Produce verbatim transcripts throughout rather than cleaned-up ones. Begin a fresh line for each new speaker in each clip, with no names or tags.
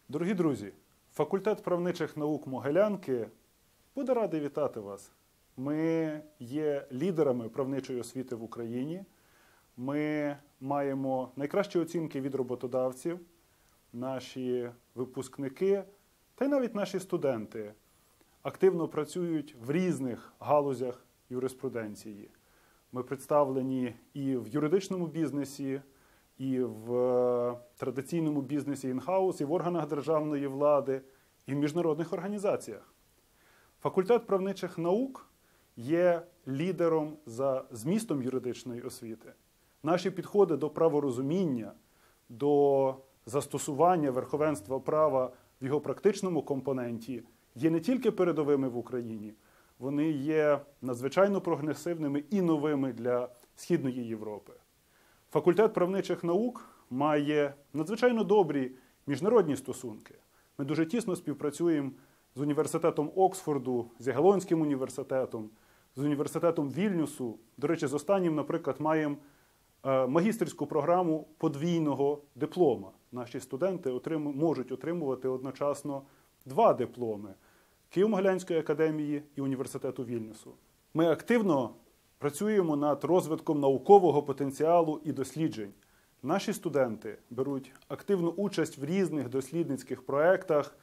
Дорогі друзі, факультет правничих наук Могилянки буде радий вітати вас. Ми є лідерами правничої освіти в Україні. Ми маємо найкращі оцінки від роботодавців, наші випускники та й навіть наші студенти активно працюють в різних галузях юриспруденції. Ми представлені і в юридичному бізнесі, і в традиційному бізнесі in-house, і в органах державної влади, і в міжнародних організаціях. Факультет правничих наук є лідером за змістом юридичної освіти. Наші підходи до праворозуміння, до застосування верховенства права в його практичному компоненті є не тільки передовими в Україні, вони є надзвичайно прогресивними і новими для Східної Європи. Факультет правничих наук має надзвичайно добрі міжнародні стосунки. Ми дуже тісно співпрацюємо з університетом Оксфорду, з Ягелонським університетом, з університетом Вільнюсу. До речі, з останнім, наприклад, маємо магістерську програму подвійного диплома. Наші студенти отрим... можуть отримувати одночасно два дипломи – Києво-Могилянської академії і університету Вільнюсу. Ми активно працюємо над розвитком наукового потенціалу і досліджень. Наші студенти беруть активну участь в різних дослідницьких проєктах,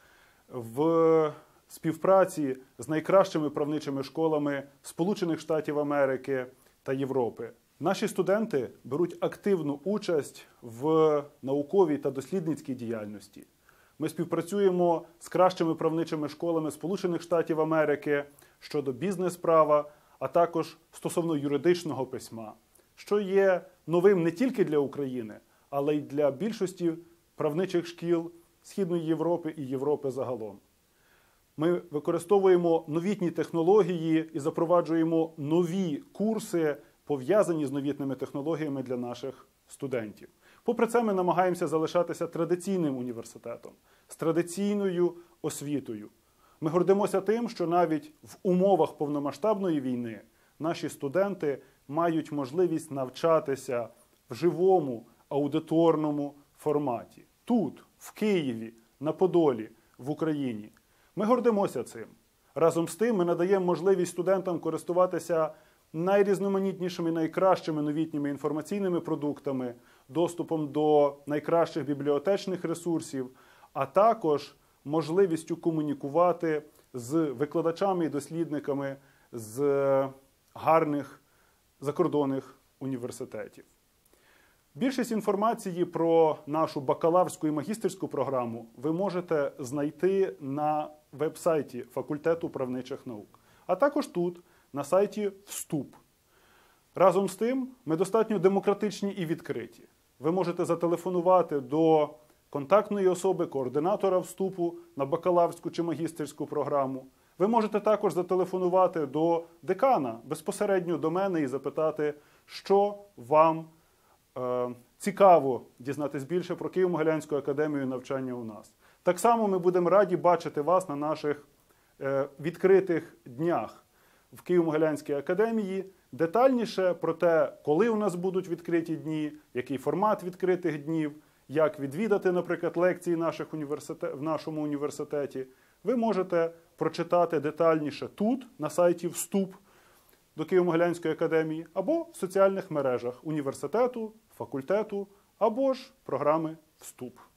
в співпраці з найкращими правничими школами Сполучених Штатів Америки та Європи. Наші студенти беруть активну участь в науковій та дослідницькій діяльності. Ми співпрацюємо з кращими правничими школами Сполучених Штатів Америки щодо бізнес-права, а також стосовно юридичного письма, що є новим не тільки для України, але й для більшості правничих шкіл Східної Європи і Європи загалом. Ми використовуємо новітні технології і запроваджуємо нові курси, пов'язані з новітними технологіями для наших студентів. Попри це, ми намагаємося залишатися традиційним університетом, з традиційною освітою. Ми гордимося тим, що навіть в умовах повномасштабної війни наші студенти мають можливість навчатися в живому аудиторному форматі. Тут, в Києві, на Подолі, в Україні. Ми гордимося цим. Разом з тим ми надаємо можливість студентам користуватися найрізноманітнішими, найкращими новітніми інформаційними продуктами, доступом до найкращих бібліотечних ресурсів, а також можливістю комунікувати з викладачами і дослідниками з гарних закордонних університетів. Більшість інформації про нашу бакалаврську і магістерську програму ви можете знайти на веб-сайті Факультету правничих наук, а також тут, на сайті Вступ. Разом з тим, ми достатньо демократичні і відкриті. Ви можете зателефонувати до контактної особи, координатора вступу на бакалаврську чи магістерську програму. Ви можете також зателефонувати до декана, безпосередньо до мене, і запитати, що вам е, цікаво дізнатись більше про Києво-Могилянську академію навчання у нас. Так само ми будемо раді бачити вас на наших е, відкритих днях в Києво-Могилянській академії. Детальніше про те, коли у нас будуть відкриті дні, який формат відкритих днів, як відвідати, наприклад, лекції наших університет... в нашому університеті, ви можете прочитати детальніше тут, на сайті Вступ до Києво-Могилянської академії, або в соціальних мережах університету, факультету, або ж програми Вступ.